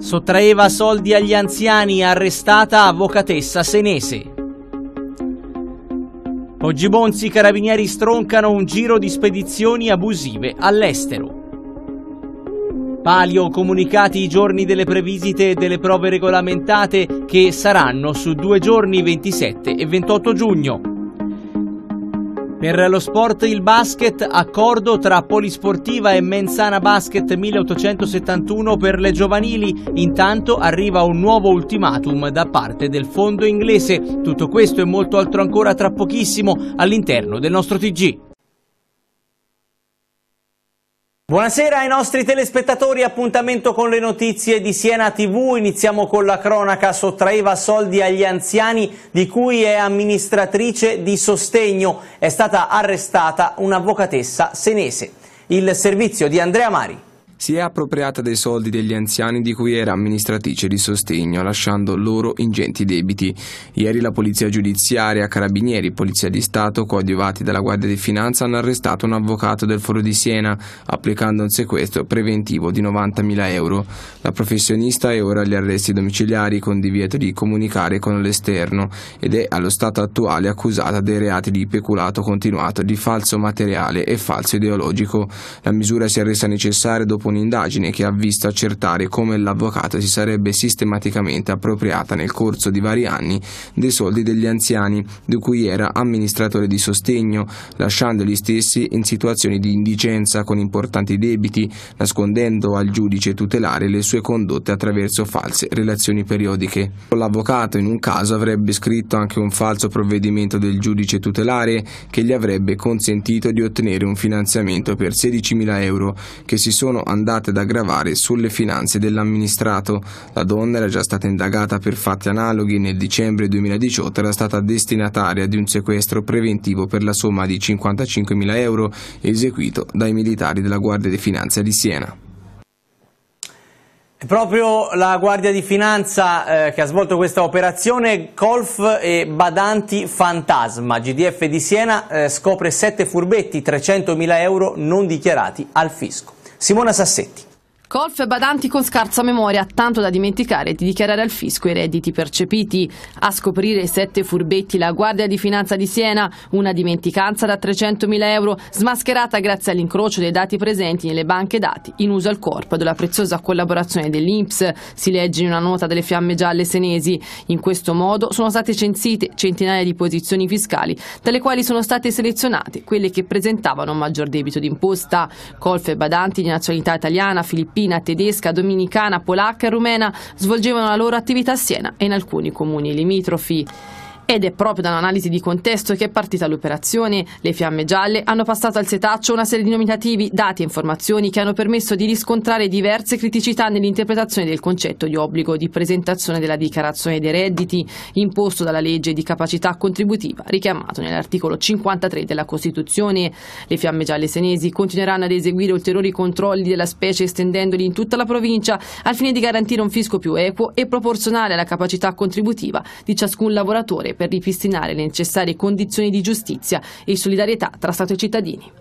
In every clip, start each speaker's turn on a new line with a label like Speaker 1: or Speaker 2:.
Speaker 1: Sottraeva soldi agli anziani, arrestata avvocatessa senese. Oggi Bonzi, i carabinieri stroncano un giro di spedizioni abusive all'estero. Palio, comunicati i giorni delle previsite e delle prove regolamentate che saranno su 2 giorni, 27 e 28 giugno. Per lo sport, il basket, accordo tra Polisportiva e Menzana Basket 1871 per le giovanili. Intanto arriva un nuovo ultimatum da parte del fondo inglese. Tutto questo e molto altro ancora tra pochissimo all'interno del nostro TG. Buonasera ai nostri telespettatori, appuntamento con le notizie di Siena TV. Iniziamo con la cronaca. Sottraeva soldi agli anziani di cui è amministratrice di sostegno. È stata arrestata un'avvocatessa senese. Il servizio di Andrea Mari.
Speaker 2: Si è appropriata dei soldi degli anziani di cui era amministratrice di sostegno, lasciando loro ingenti debiti. Ieri la polizia giudiziaria, carabinieri, polizia di Stato, coadiuvati dalla Guardia di Finanza, hanno arrestato un avvocato del Foro di Siena, applicando un sequestro preventivo di 90.000 euro. La professionista è ora agli arresti domiciliari con divieto di comunicare con l'esterno ed è allo stato attuale accusata dei reati di peculato continuato, di falso materiale e falso ideologico. La misura si è resa necessaria dopo un'indagine che ha visto accertare come l'avvocato si sarebbe sistematicamente appropriata nel corso di vari anni dei soldi degli anziani di cui era amministratore di sostegno, lasciando gli stessi in situazioni di indigenza con importanti debiti, nascondendo al giudice tutelare le sue condotte attraverso false relazioni periodiche. L'avvocato in un caso avrebbe scritto anche un falso provvedimento del giudice tutelare che gli avrebbe consentito di ottenere un finanziamento per 16.000 euro che si sono andate ad aggravare sulle finanze dell'amministrato. La donna era già stata indagata per fatti analoghi. Nel dicembre 2018 era stata destinataria di un sequestro preventivo per la somma di 55.000 euro eseguito dai militari della Guardia di Finanza di Siena.
Speaker 1: È proprio la Guardia di Finanza che ha svolto questa operazione Colf e badanti fantasma. GDF di Siena scopre 7 furbetti, 300.000 euro non dichiarati al fisco. Simona Sassetti.
Speaker 3: Colf e badanti con scarsa memoria, tanto da dimenticare di dichiarare al fisco i redditi percepiti. A scoprire 7 furbetti la Guardia di Finanza di Siena, una dimenticanza da 300.000 euro, smascherata grazie all'incrocio dei dati presenti nelle banche dati in uso al corpo della preziosa collaborazione dell'INPS, si legge in una nota delle Fiamme Gialle senesi. In questo modo sono state censite centinaia di posizioni fiscali, dalle quali sono state selezionate quelle che presentavano un maggior debito d'imposta. Colf e badanti di nazionalità italiana, filippina, tedesca, dominicana, polacca e rumena svolgevano la loro attività a Siena e in alcuni comuni limitrofi. Ed è proprio da un'analisi di contesto che è partita l'operazione. Le Fiamme Gialle hanno passato al setaccio una serie di nominativi, dati e informazioni che hanno permesso di riscontrare diverse criticità nell'interpretazione del concetto di obbligo di presentazione della dichiarazione dei redditi imposto dalla legge di capacità contributiva richiamato nell'articolo 53 della Costituzione. Le Fiamme Gialle senesi continueranno ad eseguire ulteriori controlli della specie estendendoli in tutta la provincia al fine di garantire un fisco più equo e proporzionale alla capacità contributiva di ciascun lavoratore per ripristinare le necessarie condizioni di giustizia e solidarietà tra Stato e cittadini.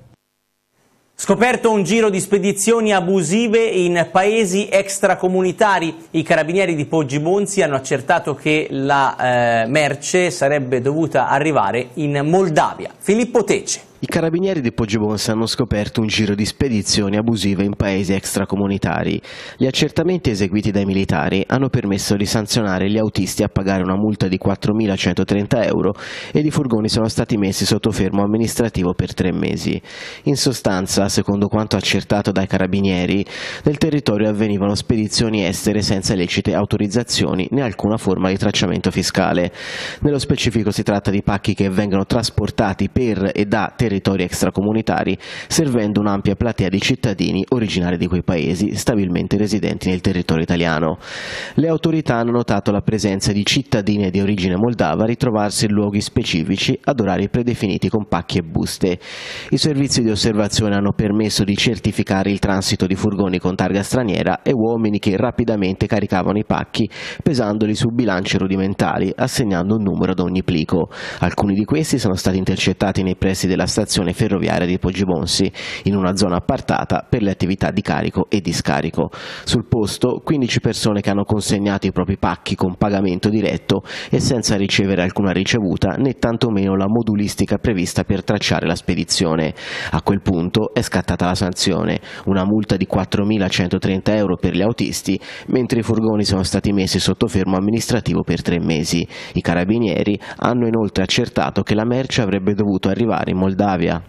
Speaker 1: Scoperto un giro di spedizioni abusive in paesi extracomunitari. I carabinieri di Poggi Bonzi hanno accertato che la merce sarebbe dovuta arrivare in Moldavia. Filippo Tecce.
Speaker 4: I carabinieri di Poggi Bonzi hanno scoperto un giro di spedizioni abusive in paesi extracomunitari. Gli accertamenti eseguiti dai militari hanno permesso di sanzionare gli autisti a pagare una multa di 4.130 euro ed i furgoni sono stati messi sotto fermo amministrativo per 3 mesi. In sostanza, secondo quanto accertato dai carabinieri, nel territorio avvenivano spedizioni estere senza lecite autorizzazioni né alcuna forma di tracciamento fiscale. Nello specifico si tratta di pacchi che vengono trasportati per e da territori extracomunitari, servendo un'ampia platea di cittadini originari di quei paesi stabilmente residenti nel territorio italiano. Le autorità hanno notato la presenza di cittadini di origine moldava ritrovarsi in luoghi specifici ad orari predefiniti con pacchi e buste. I servizi di osservazione hanno permesso di certificare il transito di furgoni con targa straniera e uomini che rapidamente caricavano i pacchi pesandoli su bilanci rudimentali, assegnando un numero ad ogni plico. Alcuni di questi sono stati intercettati nei pressi della sede stazione ferroviaria di Poggibonsi, in una zona appartata per le attività di carico e di scarico. Sul posto 15 persone che hanno consegnato i propri pacchi con pagamento diretto e senza ricevere alcuna ricevuta né tantomeno la modulistica prevista per tracciare la spedizione. A quel punto è scattata la sanzione, una multa di 4.130 euro per gli autisti, mentre i furgoni sono stati messi sotto fermo amministrativo per 3 mesi. I carabinieri hanno inoltre accertato che la merce avrebbe dovuto arrivare in Moldavia.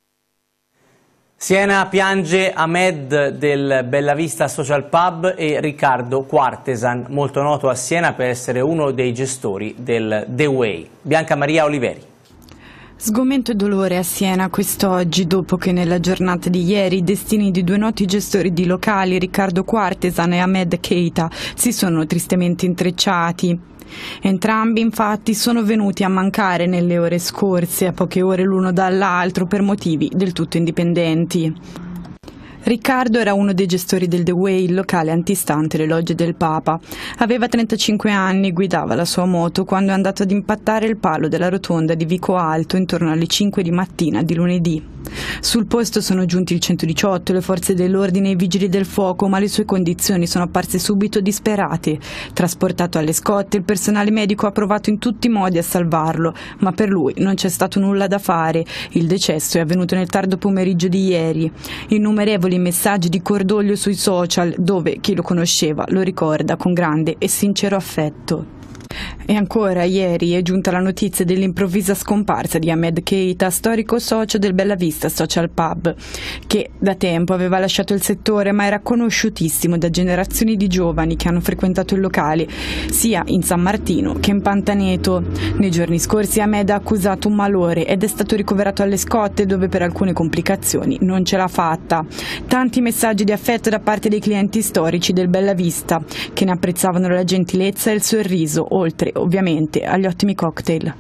Speaker 1: Siena piange Ahmed del Bellavista Social Pub e Riccardo Quartesan, molto noto a Siena per essere uno dei gestori del The Way. Bianca Maria Oliveri.
Speaker 5: Sgomento e dolore a Siena quest'oggi, dopo che nella giornata di ieri i destini di 2 noti gestori di locali, Riccardo Quartesan e Ahmed Keita, si sono tristemente intrecciati. Entrambi infatti sono venuti a mancare nelle ore scorse, a poche ore l'uno dall'altro, per motivi del tutto indipendenti. Riccardo era uno dei gestori del The Way, il locale antistante le logge del Papa. Aveva 35 anni, guidava la sua moto quando è andato ad impattare il palo della rotonda di Vico Alto intorno alle 5 di mattina di lunedì. Sul posto sono giunti il 118, le forze dell'ordine e i vigili del fuoco, ma le sue condizioni sono apparse subito disperate. Trasportato alle scotte, il personale medico ha provato in tutti i modi a salvarlo, ma per lui non c'è stato nulla da fare. Il decesso è avvenuto nel tardo pomeriggio di ieri. Innumerevoli messaggi di cordoglio sui social, dove chi lo conosceva lo ricorda con grande e sincero affetto. E ancora ieri è giunta la notizia dell'improvvisa scomparsa di Ahmed Keita, storico socio del Bellavista Social Pub, che da tempo aveva lasciato il settore ma era conosciutissimo da generazioni di giovani che hanno frequentato il locale sia in San Martino che in Pantaneto. Nei giorni scorsi Ahmed ha accusato un malore ed è stato ricoverato alle Scotte, dove per alcune complicazioni non ce l'ha fatta. Tanti messaggi di affetto da parte dei clienti storici del Bellavista, che ne apprezzavano la gentilezza e il sorriso, oltre ovviamente agli ottimi cocktail.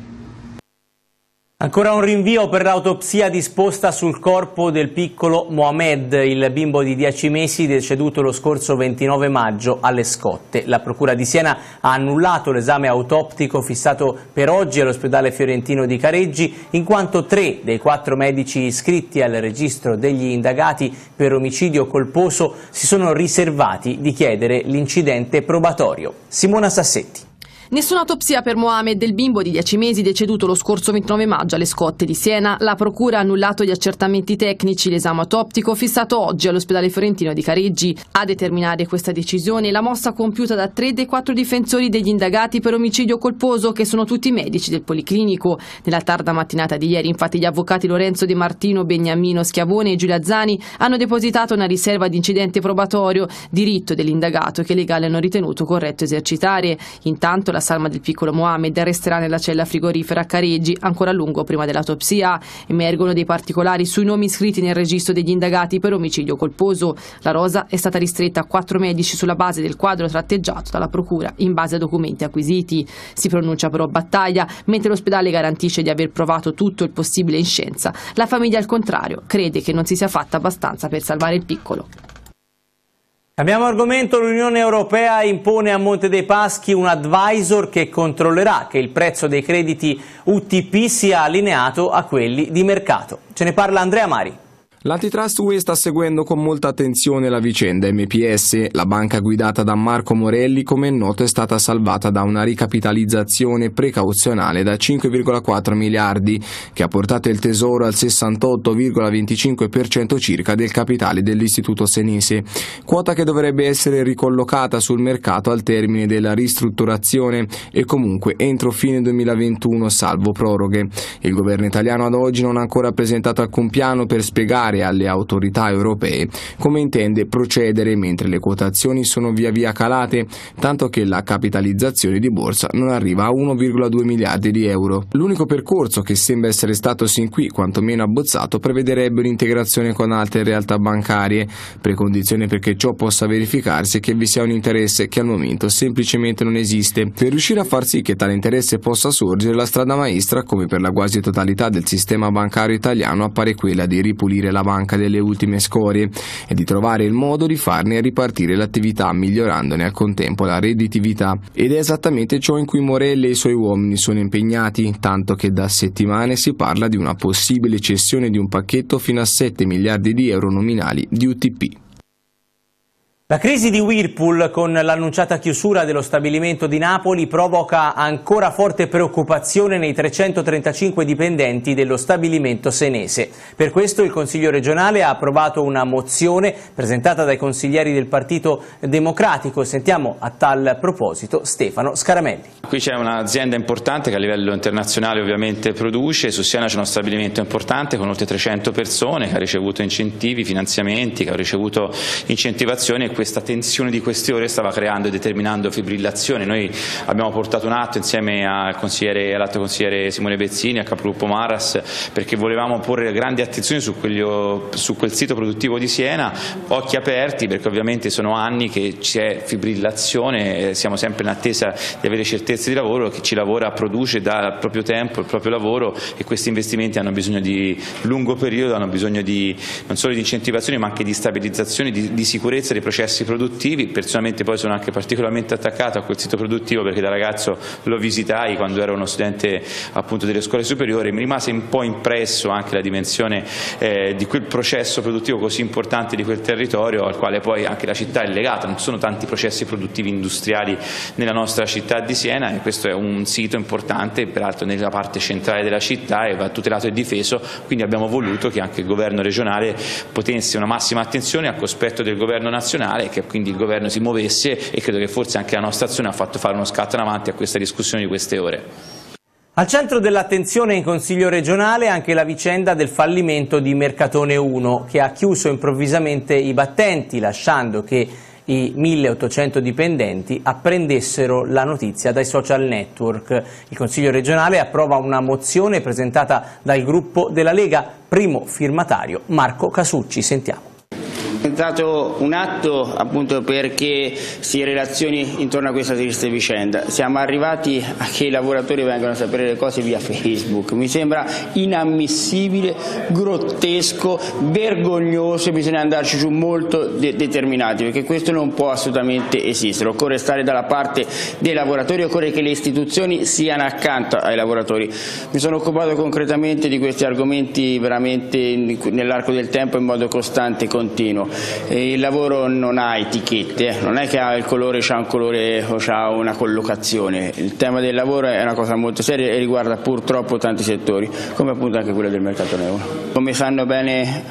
Speaker 1: Ancora un rinvio per l'autopsia disposta sul corpo del piccolo Mohamed, il bimbo di 10 mesi deceduto lo scorso 29 maggio alle Scotte. La Procura di Siena ha annullato l'esame autoptico fissato per oggi all'ospedale fiorentino di Careggi, in quanto 3 dei 4 medici iscritti al registro degli indagati per omicidio colposo si sono riservati di chiedere l'incidente probatorio. Simona Sassetti.
Speaker 3: Nessuna autopsia per Mohamed, del bimbo di 10 mesi deceduto lo scorso 29 maggio alle Scotte di Siena. La Procura ha annullato gli accertamenti tecnici, l'esame autoptico fissato oggi all'ospedale fiorentino di Careggi. A determinare questa decisione la mossa compiuta da 3 dei 4 difensori degli indagati per omicidio colposo, che sono tutti medici del Policlinico. Nella tarda mattinata di ieri, infatti, gli avvocati Lorenzo De Martino, Beniamino Schiavone e Giulia Zani hanno depositato una riserva di incidente probatorio, diritto dell'indagato che i legali hanno ritenuto corretto esercitare. Intanto la salma del piccolo Mohamed resterà nella cella frigorifera a Careggi ancora a lungo prima dell'autopsia. Emergono dei particolari sui nomi iscritti nel registro degli indagati per omicidio colposo. La rosa è stata ristretta a 4 medici sulla base del quadro tratteggiato dalla Procura in base a documenti acquisiti. Si pronuncia però battaglia, mentre l'ospedale garantisce di aver provato tutto il possibile in scienza. La famiglia, al contrario, crede che non si sia fatta abbastanza per salvare il piccolo.
Speaker 1: Cambiamo argomento. L'Unione Europea impone a Monte dei Paschi un advisor che controllerà che il prezzo dei crediti UTP sia allineato a quelli di mercato. Ce ne parla Andrea Mari.
Speaker 2: L'antitrust UE sta seguendo con molta attenzione la vicenda MPS. La banca guidata da Marco Morelli, come è noto, è stata salvata da una ricapitalizzazione precauzionale da 5,4 miliardi, che ha portato il Tesoro al 68,25% circa del capitale dell'istituto senese, quota che dovrebbe essere ricollocata sul mercato al termine della ristrutturazione e comunque entro fine 2021 salvo proroghe. Il governo italiano ad oggi non ha ancora presentato alcun piano per spiegare alle autorità europee come intende procedere, mentre le quotazioni sono via via calate, tanto che la capitalizzazione di borsa non arriva a 1,2 miliardi di euro. L'unico percorso che sembra essere stato sin qui quantomeno abbozzato prevederebbe un'integrazione con altre realtà bancarie, precondizione perché ciò possa verificarsi è che vi sia un interesse che al momento semplicemente non esiste. Per riuscire a far sì che tale interesse possa sorgere, la strada maestra, come per la quasi totalità del sistema bancario italiano, appare quella di ripulire la alla banca delle ultime scorie e di trovare il modo di farne ripartire l'attività migliorandone al contempo la redditività. Ed è esattamente ciò in cui Morelli e i suoi uomini sono impegnati, tanto che da settimane si parla di una possibile cessione di un pacchetto fino a 7 miliardi di euro nominali di UTP.
Speaker 1: La crisi di Whirlpool con l'annunciata chiusura dello stabilimento di Napoli provoca ancora forte preoccupazione nei 335 dipendenti dello stabilimento senese. Per questo il Consiglio regionale ha approvato una mozione presentata dai consiglieri del Partito Democratico. Sentiamo a tal proposito Stefano Scaramelli.
Speaker 6: Qui c'è un'azienda importante che a livello internazionale ovviamente produce, su Siena c'è uno stabilimento importante con oltre 300 persone che ha ricevuto incentivi, finanziamenti, che ha ricevuto incentivazioni e questa tensione di queste ore stava creando e determinando fibrillazione. Noi abbiamo portato un atto insieme all'altro consigliere Simone Bezzini, al capogruppo Maras, perché volevamo porre grandi attenzioni su quel sito produttivo di Siena, occhi aperti, perché ovviamente sono anni che c'è fibrillazione, siamo sempre in attesa di avere certezze di lavoro, chi ci lavora produce, dà il proprio tempo, il proprio lavoro e questi investimenti hanno bisogno di lungo periodo, hanno bisogno non solo di incentivazioni ma anche di stabilizzazione, di sicurezza dei processi produttivi. Personalmente poi sono anche particolarmente attaccato a quel sito produttivo perché da ragazzo lo visitai quando ero uno studente appunto delle scuole superiori, mi rimase un po' impresso anche la dimensione di quel processo produttivo così importante di quel territorio al quale poi anche la città è legata. Non ci sono tanti processi produttivi industriali nella nostra città di Siena e questo è un sito importante, peraltro nella parte centrale della città e va tutelato e difeso, quindi abbiamo voluto che anche il governo regionale potesse una massima attenzione a cospetto del governo nazionale, che quindi il governo si muovesse e credo che forse anche la nostra azione ha fatto fare uno scatto in avanti a questa discussione di queste ore.
Speaker 1: Al centro dell'attenzione in Consiglio regionale anche la vicenda del fallimento di Mercatone 1, che ha chiuso improvvisamente i battenti, lasciando che i 1.800 dipendenti apprendessero la notizia dai social network. Il Consiglio regionale approva una mozione presentata dal gruppo della Lega, primo firmatario Marco Casucci. Sentiamo.
Speaker 7: È stato un atto appunto perché si relazioni intorno a questa triste vicenda. Siamo arrivati a che i lavoratori vengano a sapere le cose via Facebook. Mi sembra inammissibile, grottesco, vergognoso e bisogna andarci su molto determinati perché questo non può assolutamente esistere. Occorre stare dalla parte dei lavoratori, occorre che le istituzioni siano accanto ai lavoratori. Mi sono occupato concretamente di questi argomenti veramente nell'arco del tempo in modo costante e continuo. Il lavoro non ha etichette, non è che ha il colore, c'ha un colore o c'ha una collocazione. Il tema del lavoro è una cosa molto seria e riguarda purtroppo tanti settori, come appunto anche quello del Mercatone 1. Come sanno bene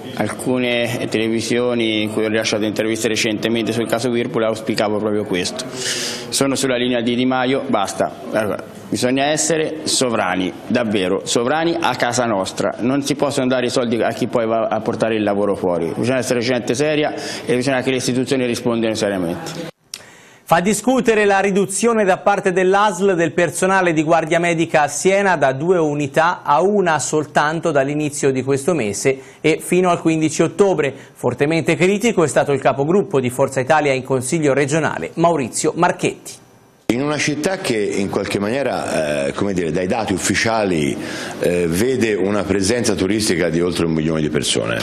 Speaker 7: alcune televisioni in cui ho rilasciato interviste recentemente sul caso Whirlpool, auspicavo proprio questo. Sono sulla linea di Di Maio, basta. Bisogna essere sovrani, davvero, sovrani a casa nostra. Non si possono dare i soldi a chi poi va a portare il lavoro fuori. Bisogna essere gente seria e bisogna che le istituzioni rispondano seriamente.
Speaker 1: Fa discutere la riduzione da parte dell'ASL del personale di Guardia Medica a Siena da 2 unità a una soltanto dall'inizio di questo mese e fino al 15 ottobre. Fortemente critico è stato il capogruppo di Forza Italia in Consiglio regionale, Maurizio Marchetti.
Speaker 8: In una città che in qualche maniera, come dire, dai dati ufficiali vede una presenza turistica di oltre 1 milione di persone,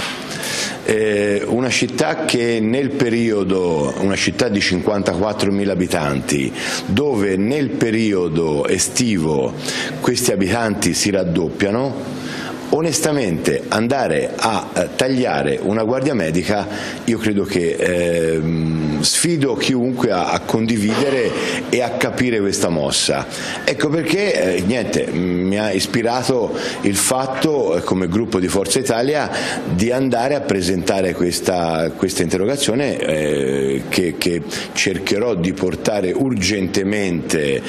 Speaker 8: una città che nel periodo, una città di 54.000 abitanti, dove nel periodo estivo questi abitanti si raddoppiano, onestamente andare a tagliare una guardia medica, io credo che sfido chiunque a condividere e a capire questa mossa. Ecco perché mi ha ispirato il fatto, come gruppo di Forza Italia, di andare a presentare questa interrogazione che cercherò di portare urgentemente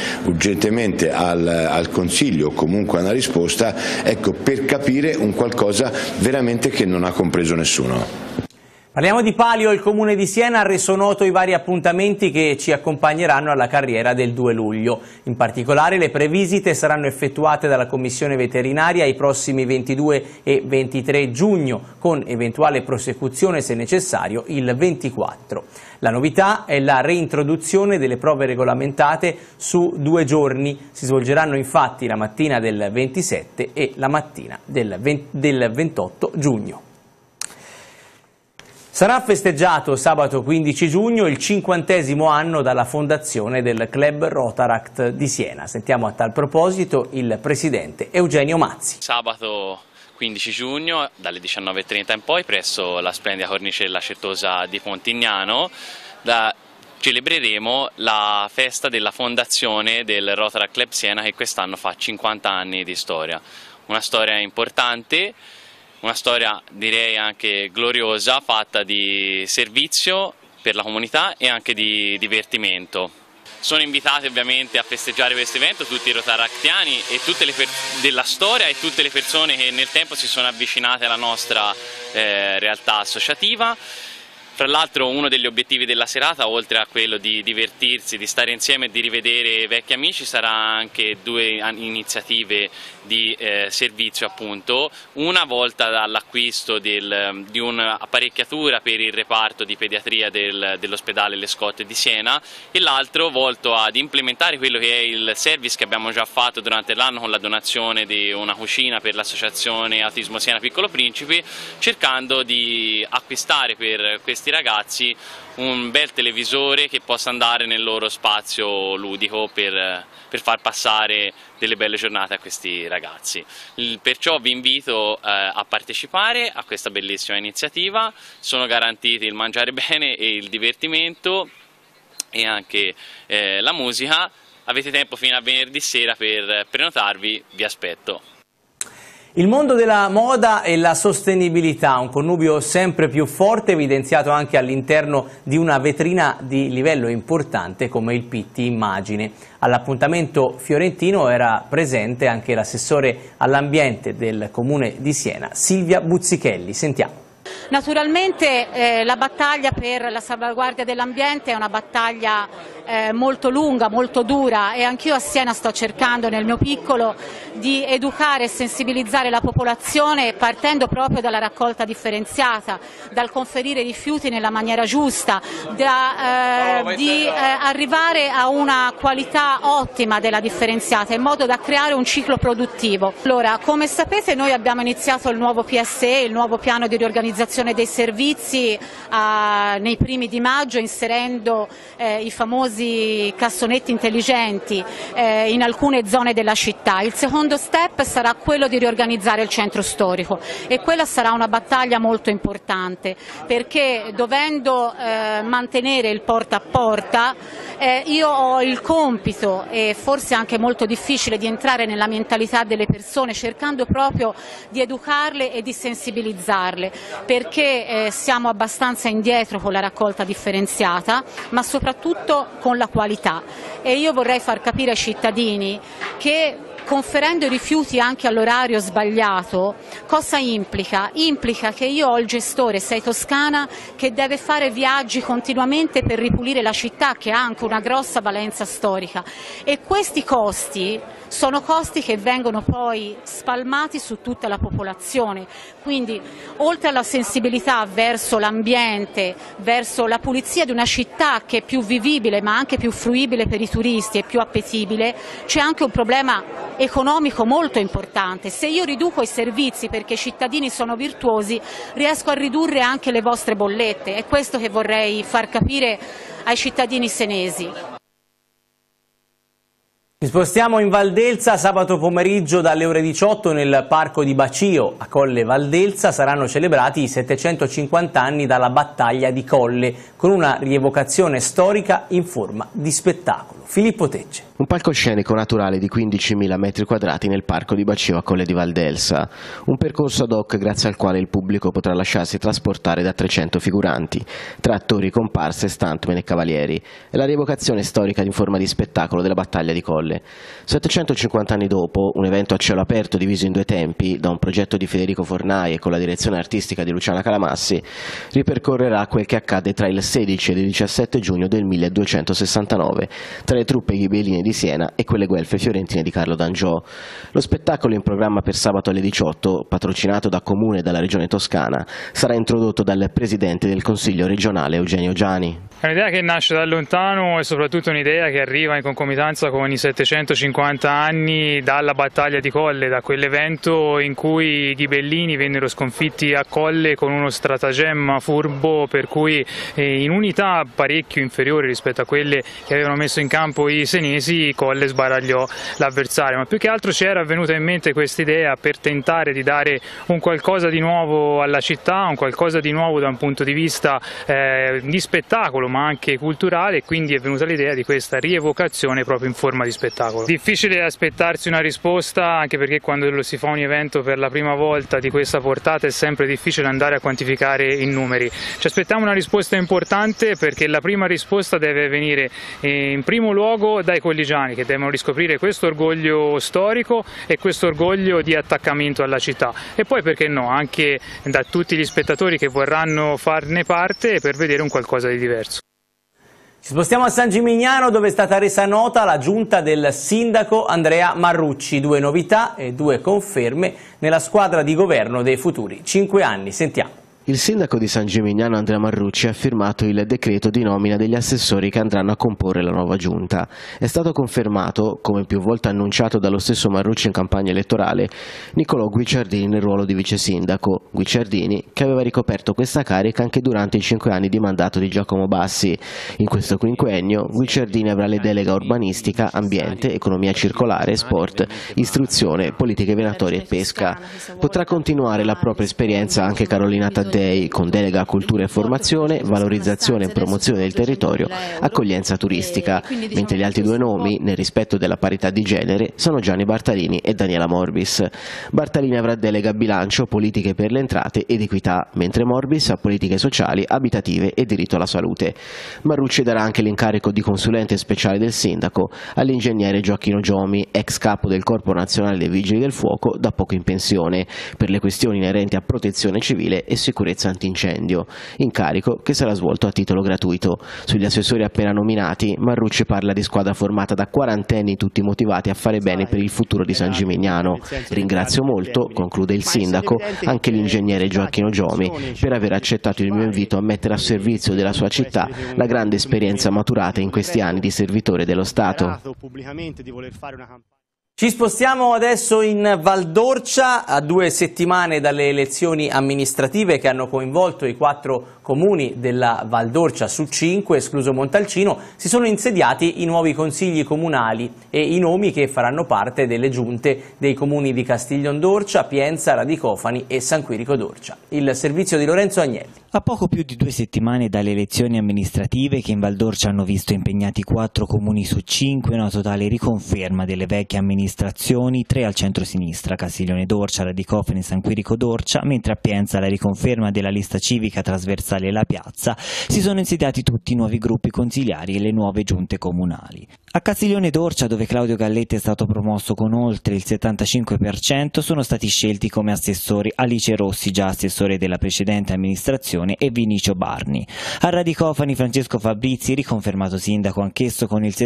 Speaker 8: al Consiglio, o comunque una risposta, ecco, per capire un qualcosa veramente che non ha compreso nessuno.
Speaker 1: Parliamo di palio. Il Comune di Siena ha reso noto i vari appuntamenti che ci accompagneranno alla carriera del 2 luglio. In particolare le previsite saranno effettuate dalla Commissione veterinaria i prossimi 22 e 23 giugno, con eventuale prosecuzione se necessario il 24. La novità è la reintroduzione delle prove regolamentate su 2 giorni. Si svolgeranno infatti la mattina del 27 e la mattina del 28 giugno. Sarà festeggiato sabato 15 giugno il 50° anno dalla fondazione del Club Rotaract di Siena. Sentiamo a tal proposito il presidente Eugenio Mazzi.
Speaker 9: Sabato 15 giugno dalle 19:30 in poi presso la splendida cornicella Certosa di Pontignano celebreremo la festa della fondazione del Rotaract Club Siena, che quest'anno fa 50 anni di storia. Una storia importante. Una storia direi anche gloriosa, fatta di servizio per la comunità e anche di divertimento. Sono invitati ovviamente a festeggiare questo evento tutti i rotaractiani e della storia e tutte le persone che nel tempo si sono avvicinate alla nostra realtà associativa. Tra l'altro uno degli obiettivi della serata, oltre a quello di divertirsi, di stare insieme e di rivedere vecchi amici, sarà anche 2 iniziative di servizio appunto, una volta dall'acquisto di un'apparecchiatura per il reparto di pediatria dell'ospedale Le Scotte di Siena e l'altro volto ad implementare quello che è il service che abbiamo già fatto durante l'anno con la donazione di una cucina per l'associazione Autismo Siena Piccolo Principe, cercando di acquistare per questi ragazzi un bel televisore che possa andare nel loro spazio ludico per far passare delle belle giornate a questi ragazzi. Perciò vi invito a partecipare a questa bellissima iniziativa. Sono garantiti il mangiare bene e il divertimento e anche la musica. Avete tempo fino a venerdì sera per prenotarvi, vi aspetto.
Speaker 1: Il mondo della moda e la sostenibilità, un connubio sempre più forte, evidenziato anche all'interno di una vetrina di livello importante come il Pitti Immagine. All'appuntamento fiorentino era presente anche l'assessore all'ambiente del Comune di Siena, Silvia Buzzichelli. Sentiamo.
Speaker 10: Naturalmente la battaglia per la salvaguardia dell'ambiente è una battaglia molto lunga, molto dura e anch'io a Siena sto cercando nel mio piccolo di educare e sensibilizzare la popolazione partendo proprio dalla raccolta differenziata, dal conferire rifiuti nella maniera giusta, di arrivare a una qualità ottima della differenziata in modo da creare un ciclo produttivo. Allora, come sapete noi abbiamo iniziato il nuovo PSE, il nuovo piano di riorganizzazione dei servizi nei primi di maggio, inserendo i famosi cassonetti intelligenti in alcune zone della città. Il secondo step sarà quello di riorganizzare il centro storico e quella sarà una battaglia molto importante perché dovendo mantenere il porta a porta io ho il compito e forse anche molto difficile di entrare nella mentalità delle persone cercando proprio di educarle e di sensibilizzarle perché siamo abbastanza indietro con la raccolta differenziata ma soprattutto con la qualità e io vorrei far capire ai cittadini che conferendo i rifiuti anche all'orario sbagliato, cosa implica? Implica che io ho il gestore Sei Toscana che deve fare viaggi continuamente per ripulire la città che ha anche una grossa valenza storica e questi costi sono costi che vengono poi spalmati su tutta la popolazione, quindi oltre alla sensibilità verso l'ambiente, verso la pulizia di una città che è più vivibile ma anche più fruibile per i turisti e più appetibile, c'è anche un problema economico molto importante. Se io riduco i servizi perché i cittadini sono virtuosi, riesco a ridurre anche le vostre bollette. È questo che vorrei far capire ai cittadini senesi.
Speaker 1: Ci spostiamo in Valdelsa. Sabato pomeriggio dalle ore 18 nel Parco di Bacio a Colle Valdelsa saranno celebrati i 750 anni dalla battaglia di Colle con una rievocazione storica in forma di spettacolo. Filippo Tecce.
Speaker 4: Un palcoscenico naturale di 15.000 metri quadrati nel Parco di Bacio a Colle di Valdelsa, un percorso ad hoc grazie al quale il pubblico potrà lasciarsi trasportare da 300 figuranti, tra attori, comparse, stuntman e cavalieri, e la rievocazione storica in forma di spettacolo della battaglia di Colle. 750 anni dopo, un evento a cielo aperto diviso in 2 tempi, da un progetto di Federico Fornai e con la direzione artistica di Luciana Calamassi, ripercorrerà quel che accade tra il 16 e il 17 giugno del 1269, tra le truppe ghibeline di Siena e quelle guelfe fiorentine di Carlo d'Angiò. Lo spettacolo in programma per sabato alle 18, patrocinato da Comune e dalla Regione Toscana, sarà introdotto dal Presidente del Consiglio regionale Eugenio Giani.
Speaker 11: È un'idea che nasce da lontano e soprattutto un'idea che arriva in concomitanza con i 750 anni dalla battaglia di Colle, da quell'evento in cui i ghibellini vennero sconfitti a Colle con uno stratagemma furbo per cui in unità parecchio inferiori rispetto a quelle che avevano messo in campo i senesi, Colle sbaragliò l'avversario. Ma più che altro ci era venuta in mente questa idea per tentare di dare un qualcosa di nuovo alla città, un qualcosa di nuovo da un punto di vista di spettacolo, ma anche culturale, e quindi è venuta l'idea di questa rievocazione proprio in forma di spettacolo. Difficile aspettarsi una risposta, anche perché quando si fa un evento per la prima volta di questa portata è sempre difficile andare a quantificare in numeri. Ci aspettiamo una risposta importante, perché la prima risposta deve venire in primo luogo dai colligiani, che devono riscoprire questo orgoglio storico e questo orgoglio di attaccamento alla città, e poi perché no anche da tutti gli spettatori che vorranno farne parte per vedere un qualcosa di diverso.
Speaker 1: Ci spostiamo a San Gimignano, dove è stata resa nota la giunta del sindaco Andrea Marrucci. 2 novità e 2 conferme nella squadra di governo dei futuri 5 anni. Sentiamo.
Speaker 4: Il sindaco di San Gimignano Andrea Marrucci ha firmato il decreto di nomina degli assessori che andranno a comporre la nuova giunta. È stato confermato, come più volte annunciato dallo stesso Marrucci in campagna elettorale, Nicolò Guicciardini nel ruolo di vice sindaco. Guicciardini, che aveva ricoperto questa carica anche durante i 5 anni di mandato di Giacomo Bassi. In questo quinquennio Guicciardini avrà le delega urbanistica, ambiente, economia circolare, sport, istruzione, politiche venatorie e pesca. Potrà continuare la propria esperienza anche Carolina Taddei, con delega a cultura e formazione, valorizzazione e promozione del territorio, accoglienza turistica, mentre gli altri 2 nomi, nel rispetto della parità di genere, sono Gianni Bartalini e Daniela Morbis. Bartalini avrà delega a bilancio, politiche per le entrate ed equità, mentre Morbis a politiche sociali, abitative e diritto alla salute. Marrucci darà anche l'incarico di consulente speciale del sindaco all'ingegnere Gioacchino Giomi, ex capo del Corpo Nazionale dei Vigili del Fuoco, da poco in pensione, per le questioni inerenti a protezione civile e sicurezza antincendio, incarico che sarà svolto a titolo gratuito. Sugli assessori appena nominati, Marrucci parla di squadra formata da quarantenni tutti motivati a fare bene per il futuro di San Gimignano. Ringrazio molto, conclude il sindaco, anche l'ingegnere Gioacchino Giomi per aver accettato il mio invito a mettere a servizio della sua città la grande esperienza maturata in questi anni di servitore dello Stato.
Speaker 1: Ci spostiamo adesso in Val d'Orcia, a 2 settimane dalle elezioni amministrative che hanno coinvolto i 4 comuni della Val d'Orcia su 5, escluso Montalcino. Si sono insediati i nuovi consigli comunali e i nomi che faranno parte delle giunte dei comuni di Castiglion d'Orcia, Pienza, Radicofani e San Quirico d'Orcia. Il servizio di Lorenzo Agnelli.
Speaker 12: A poco più di 2 settimane dalle elezioni amministrative che in Val d'Orcia hanno visto impegnati 4 comuni su 5, una totale riconferma delle vecchie amministrazioni, 3 al centro-sinistra, Castiglione d'Orcia, Radicofani e San Quirico d'Orcia, mentre a Pienza la riconferma della lista civica trasversale La Piazza, si sono insediati tutti i nuovi gruppi consigliari e le nuove giunte comunali. A Castiglione d'Orcia, dove Claudio Galletti è stato promosso con oltre il 75%, sono stati scelti come assessori Alice Rossi, già assessore della precedente amministrazione, e Vinicio Barni. A Radicofani Francesco Fabrizi, riconfermato sindaco anch'esso con il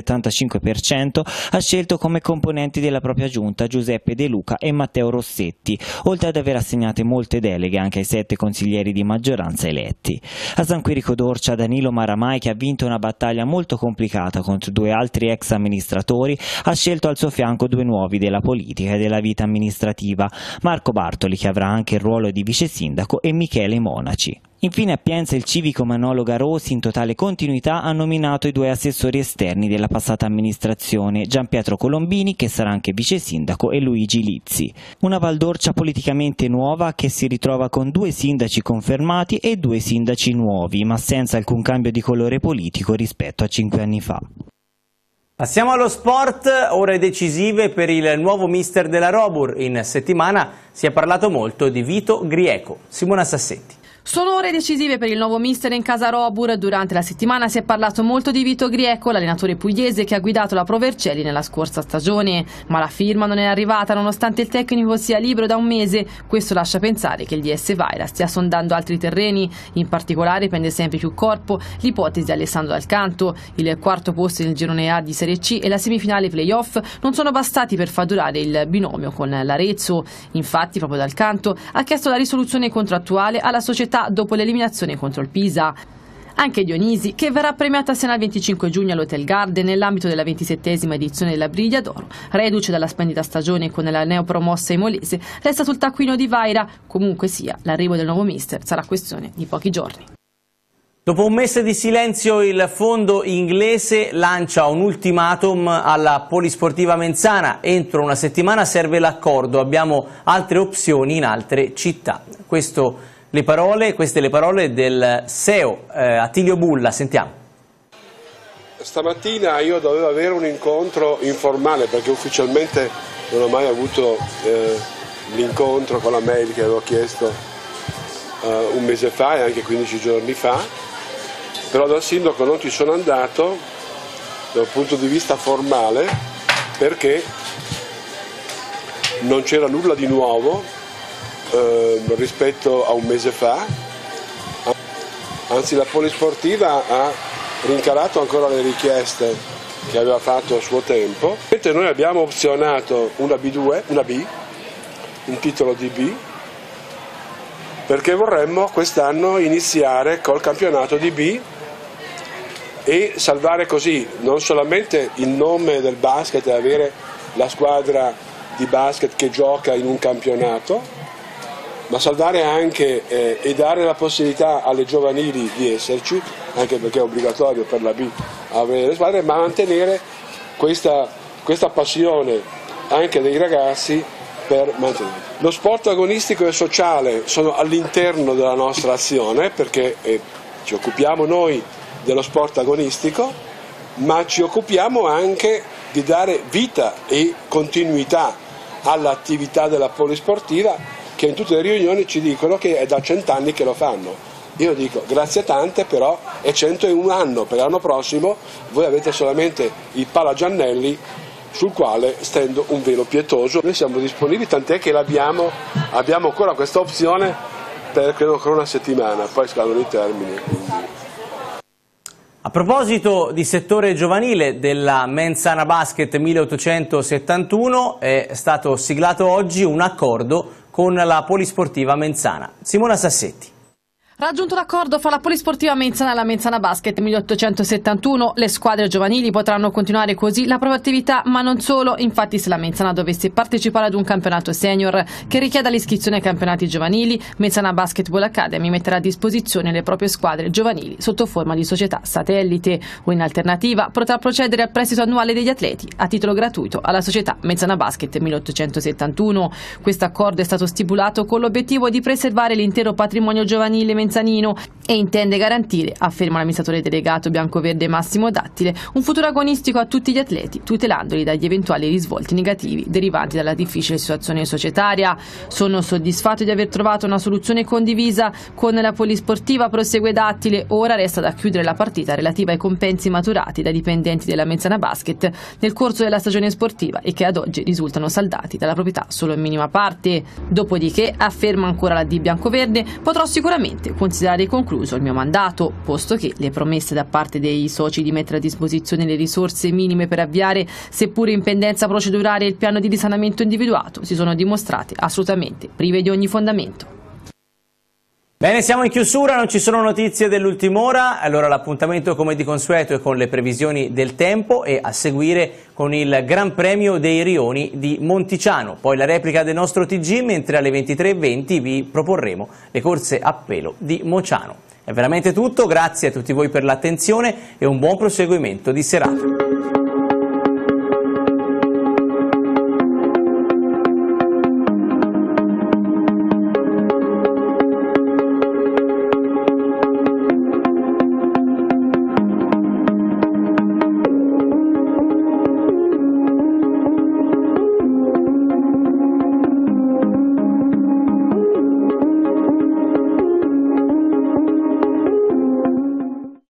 Speaker 12: 75%, ha scelto come componenti della propria giunta Giuseppe De Luca e Matteo Rossetti, oltre ad aver assegnate molte deleghe anche ai 7 consiglieri di maggioranza eletti. A San Quirico d'Orcia Danilo Maramai, che ha vinto una battaglia molto complicata contro 2 altri ex amministratori, ha scelto al suo fianco 2 nuovi della politica e della vita amministrativa, Marco Bartoli, che avrà anche il ruolo di vice sindaco, e Michele Monaci. Infine a Pienza il civico Manolo Garosi, in totale continuità, ha nominato i 2 assessori esterni della passata amministrazione, Gianpietro Colombini, che sarà anche vice sindaco, e Luigi Lizzi. Una Val d'Orcia politicamente nuova che si ritrova con 2 sindaci confermati e 2 sindaci nuovi, ma senza alcun cambio di colore politico rispetto a 5 anni fa.
Speaker 1: Passiamo allo sport, ore decisive per il nuovo mister della Robur. In settimana si è parlato molto di Vito Grieco. Simona Sassetti.
Speaker 3: Sono ore decisive per il nuovo mister in casa Robur. Durante la settimana si è parlato molto di Vito Grieco, l'allenatore pugliese che ha guidato la Pro Vercelli nella scorsa stagione. Ma la firma non è arrivata nonostante il tecnico sia libero da un mese. Questo lascia pensare che il DS Vaira stia sondando altri terreni. In particolare prende sempre più corpo l'ipotesi di Alessandro Dal Canto. Il 4° posto nel girone A di Serie C e la semifinale playoff non sono bastati per far durare il binomio con l'Arezzo. Infatti proprio Dal Canto ha chiesto la risoluzione contrattuale alla società dopo l'eliminazione contro il Pisa. Anche Dionisi, che verrà premiata a Siena il 25 giugno all'Hotel Garden nell'ambito della 27esima edizione della Briglia d'Oro, reduce dalla splendida stagione con la neopromossa imolese, resta sul taccuino di Vaira. Comunque sia, l'arrivo del nuovo mister sarà questione di pochi giorni.
Speaker 1: Dopo un mese di silenzio il fondo inglese lancia un ultimatum alla Polisportiva Menzana. Entro una settimana serve l'accordo, abbiamo altre opzioni in altre città. Queste le parole del CEO Attilio Bulla, sentiamo.
Speaker 13: Stamattina io dovevo avere un incontro informale perché ufficialmente non ho mai avuto l'incontro con la mail che avevo chiesto un mese fa e anche 15 giorni fa, però dal sindaco non ci sono andato dal punto di vista formale perché non c'era nulla di nuovo rispetto a un mese fa, anzi la Polisportiva ha rincarato ancora le richieste che aveva fatto a suo tempo. Noi abbiamo opzionato una B, un titolo di B, perché vorremmo quest'anno iniziare col campionato di B e salvare così non solamente il nome del basket e avere la squadra di basket che gioca in un campionato, ma salvare anche e dare la possibilità alle giovanili di esserci, anche perché è obbligatorio per la B avere le squadre, ma mantenere questa passione anche dei ragazzi per mantenere. Lo sport agonistico e sociale sono all'interno della nostra azione perché ci occupiamo noi dello sport agonistico, ma ci occupiamo anche di dare vita e continuità all'attività della Polisportiva, che in tutte le riunioni ci dicono che è da 100 anni che lo fanno. Io dico grazie tante, però è 101 anno, per l'anno prossimo voi avete solamente il Palagiannelli sul quale stendo un velo pietoso. Noi siamo disponibili, tant'è che abbiamo ancora questa opzione per credo ancora una settimana, poi scadono i termini.
Speaker 1: A proposito di settore giovanile della Menzana Basket 1871 è stato siglato oggi un accordo con la Polisportiva Menzana. Simona Sassetti.
Speaker 3: Raggiunto l'accordo fra la Polisportiva Menzana e la Menzana Basket 1871, le squadre giovanili potranno continuare così la propria attività, ma non solo. Infatti, se la Menzana dovesse partecipare ad un campionato senior che richieda l'iscrizione ai campionati giovanili, Menzana Basketball Academy metterà a disposizione le proprie squadre giovanili sotto forma di società satellite o, in alternativa, potrà procedere al prestito annuale degli atleti a titolo gratuito alla società Menzana Basket 1871. Questo accordo è stato stipulato con l'obiettivo di preservare l'intero patrimonio giovanile menzanino e intende garantire, afferma l'amministratore delegato biancoverde Massimo Dattile, un futuro agonistico a tutti gli atleti, tutelandoli dagli eventuali risvolti negativi derivanti dalla difficile situazione societaria. Sono soddisfatto di aver trovato una soluzione condivisa con la Polisportiva, prosegue Dattile. Ora resta da chiudere la partita relativa ai compensi maturati dai dipendenti della Menzana Basket nel corso della stagione sportiva e che ad oggi risultano saldati dalla proprietà solo in minima parte. Dopodiché, afferma ancora la D biancoverde, potrò sicuramente considerare concluso il mio mandato, posto che le promesse da parte dei soci di mettere a disposizione le risorse minime per avviare, seppure in pendenza procedurale, il piano di risanamento individuato si sono dimostrate assolutamente prive di ogni fondamento.
Speaker 1: Bene, siamo in chiusura, non ci sono notizie dell'ultima ora, allora l'appuntamento come di consueto è con le previsioni del tempo e a seguire con il Gran Premio dei Rioni di Monticiano, poi la replica del nostro TG, mentre alle 23:20 vi proporremo le corse a pelo di Mociano. È veramente tutto, grazie a tutti voi per l'attenzione e un buon proseguimento di serata.